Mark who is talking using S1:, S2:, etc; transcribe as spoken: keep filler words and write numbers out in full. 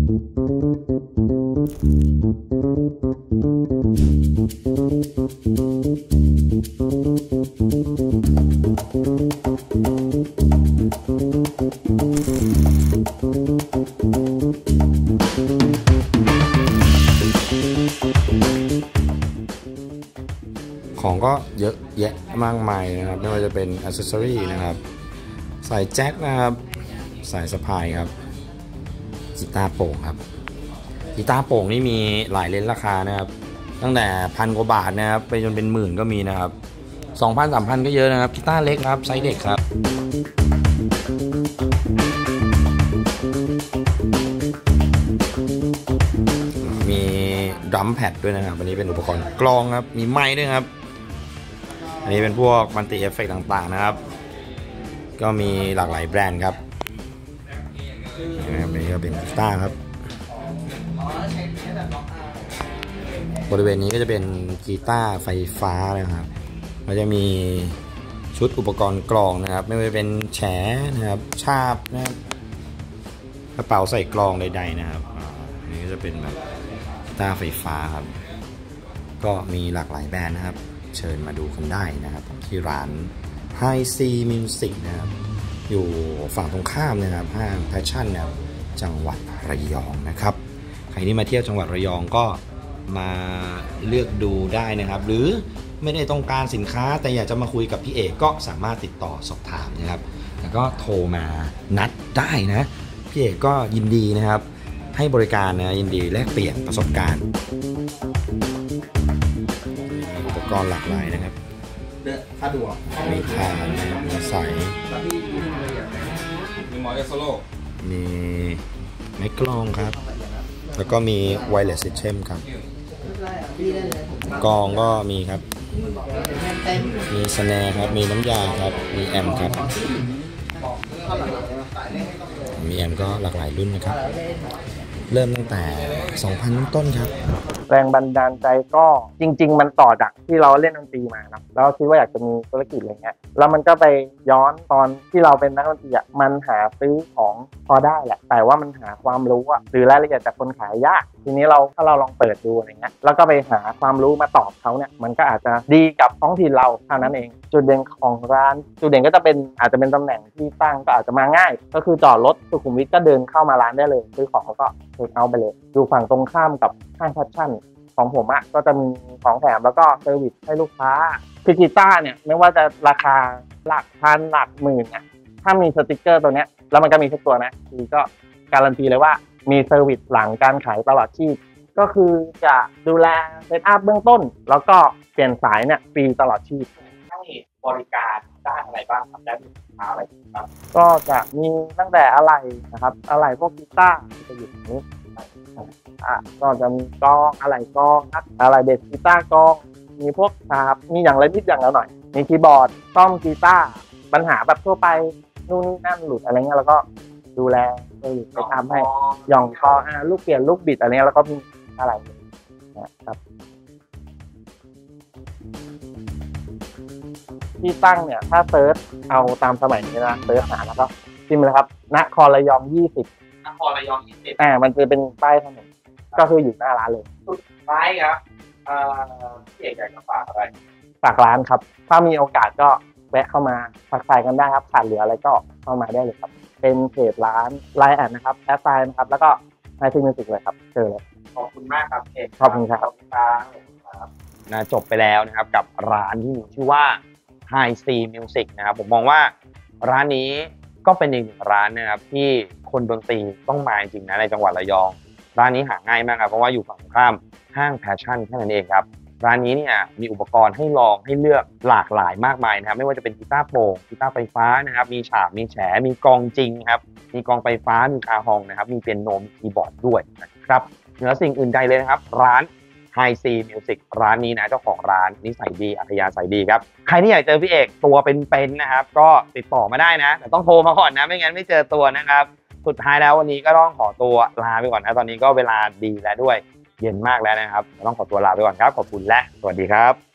S1: ของก็เยอะแยะมากมายนะครับไม่ว่าจะเป็นอัซเซอรี่นะครับสายแจ็คนะครับสายสะพายครับกีตาร์โปร่งครับกีตาร์โปร่งนี่มีหลายเลนส์ราคานะครับตั้งแต่พันกว่าบาทนะครับไปจนเป็นหมื่นก็มีนะครับสองพันสามพันก็เยอะนะครับกีตาร์เล็กครับไซส์เด็กครับมีดรัมแพดด้วยนะครับอันนี้เป็นอุปกรณ์กลองครับมีไม้ด้วยครับอันนี้เป็นพวกมัลติเอฟเฟกต์ต่างๆนะครับก็มีหลากหลายแบรนด์ครับอันนี้ก็เป็นกีตาร์ครับบริเวณนี้ก็จะเป็นกีตาร์ไฟฟ้านะครับมันจะมีชุดอุปกรณ์กลองนะครับไม่ว่าจะเป็นแฉนะครับชาบนะครับกระเป๋าใส่กลองใดๆนะครับอันนี้ก็จะเป็นแบบกีตาร์ไฟฟ้าครับก็มีหลากหลายแบรนด์นะครับเชิญมาดูกันได้นะครับที่ร้าน High C Music นะครับอยู่ฝั่งตรงข้ามนะครับห้างแพชชั่นนะครับจังหวัดระยองนะครับใครที่มาเที่ยวจังหวัดระยองก็มาเลือกดูได้นะครับหรือไม่ได้ต้องการสินค้าแต่อยากจะมาคุยกับพี่เอกก็สามารถติดต่อสอบถามนะครับแล้วก็โทรมานัดได้นะพี่เอกก็ยินดีนะครับให้บริการนะยินดีแลกเปลี่ยนประสบการณ์อุปกรณ์หลากหลายนะครับ
S2: สะดวก
S1: มีฐานมีใส
S2: มีมอเตอร์โซโล่
S1: มีไมค์กลองครับแล้วก็มีไวเลสซิสเต็มครับกลองก็มีครับมีสแนร์ครับมีน้ำยาครับมีแอมครับมีแอมก็หลากหลายรุ่นนะครับเริ่มตั้งแต่ สองพัน ต้นครับ
S3: แรงบันดาลใจก็จริงๆมันต่อจากที่เราเล่นดนตรีมานะแล้วคิดว่าอยากจะมีธุรกิจอะไรเงี้ยแล้วมันก็ไปย้อนตอนที่เราเป็นนักดนตรีอ่ะมันหาซื้อของพอได้แหละแต่ว่ามันหาความรู้อ่ะหรือรายละเอียดจากคนขายยากทีนี้เราถ้าเราลองเปิดดูอะไรเงี้ยแล้วก็ไปหาความรู้มาตอบเขาเนี่ยมันก็อาจจะดีกับท้องถิ่นเราเท่านั้นเองจุดเด่นของร้านจุดเด่นก็จะเป็นอาจจะเป็นตำแหน่งที่ตั้งก็อาจจะมาง่ายก็คือจอดรถสุขุมวิทก็เดินเข้ามาร้านได้เลยซื้อของแล้วก็เทคเอาท์ไปเลยอยู่ฝั่งตรงข้ามกับห้างแฟชั่นของผมอ่ะก็จะมีของแถมแล้วก็เซอร์วิสให้ลูกค้าคือกีตาร์เนี่ยไม่ว่าจะราคาหลักพันหลักหมื่นเนี่ยถ้ามีสติกเกอร์ตัวเนี้ยแล้วมันก็มีทุกตัวนะคือก็การันตีเลยว่ามีเซอร์วิสหลังการขายตลอดชีพก็คือจะดูแลเซตอัพเบื้องต้นแล้วก็เปลี่ยนสายเนี่ยฟรีตลอดชีพ
S2: ให้บริการด้านอะไรบ้างครับด้านสินค้าอะไรบ้าง
S3: ก็จะมีตั้งแต่อะไรนะครับอะไรพวกกีตาร์จะอยู่ตรงนี้อ่ะก็จะมีกองอะไรกองอะไรเบสกีตาร์กองมีพวกชาร์ปมีอย่างไรนิดอย่างละหน่อยมีคีย์บอร์ดซ่อมกีตาร์ปัญหาแบบทั่วไปนู่นนี่นั่นหลุดอะไรเงี้ยแล้วก็ดูแลไปทำให้หย่องคออ่าลูกเปลี่ยนลูกบิดอะไรเงี้ยแล้วก็มีอะไรนะครับที่ตั้งเนี่ยถ้าเซิร์ชเอาตามสมัยนี้นะเซิร์ชหาแล้วก็พิมพ์เลยครับนครระยองยี่สิบ
S2: นครระยองยี่สิบ
S3: อ่ามันจะเป็นป้ายถนนก็คืออยู่หน้าร้านเลย
S2: สุดท้ายครับเอ่อพี่เอกอยากจะฝากอะไร
S3: ฝากร้านครับถ้ามีโอกาสก็แวะเข้ามาทักทายกันได้ครับขาดเหลืออะไรก็เข้ามาได้เลยครับเป็นเพจร้านไลน์แอดนะครับแอดไซน์นะครับแล้วก็ไฮซีมิวสิกเลยครับเจอเลย
S2: ขอบคุณมากครับเอก
S3: ขอบคุณครับ
S1: นะจบไปแล้วนะครับกับร้านที่มีชื่อว่า High C Music นะครับผมมองว่าร้านนี้ก็เป็นอีกหนึ่งร้านนะครับที่คนดนตรีต้องมาจริงนะในจังหวัดระยองร้านนี้หาง่ายมากครับเพราะว่าอยู่ฝั่งข้ามห้างแพชชั่นแค่นั้นเองครับร้านนี้เนี่ยมีอุปกรณ์ให้ลองให้เลือกหลากหลายมากมายนะครับไม่ว่าจะเป็นกีตาร์โปร่งกีตาร์ไฟฟ้านะครับมีฉาบมีแฉมีกองจริงครับมีกองไฟฟ้ามีคาฮองนะครับมีเปียโนมีคีย์บอร์ดด้วยนะครับเหนือสิ่งอื่นใดเลยนะครับร้าน High C Music ร้านนี้นะเจ้าของร้านนิสัยดีอัธยาศัยดีครับใครที่อยากเจอพี่เอกตัวเป็นๆนะครับก็ติดต่อมาได้นะแต่ต้องโทรมาก่อนนะไม่งั้นไม่เจอตัวนะครับสุดท้ายแล้ววันนี้ก็ต้องขอตัวลาไปก่อนนะตอนนี้ก็เวลาดีแล้วด้วยเย็นมากแล้วนะครับต้องขอตัวลาไปก่อนครับขอบคุณและสวัสดีครับ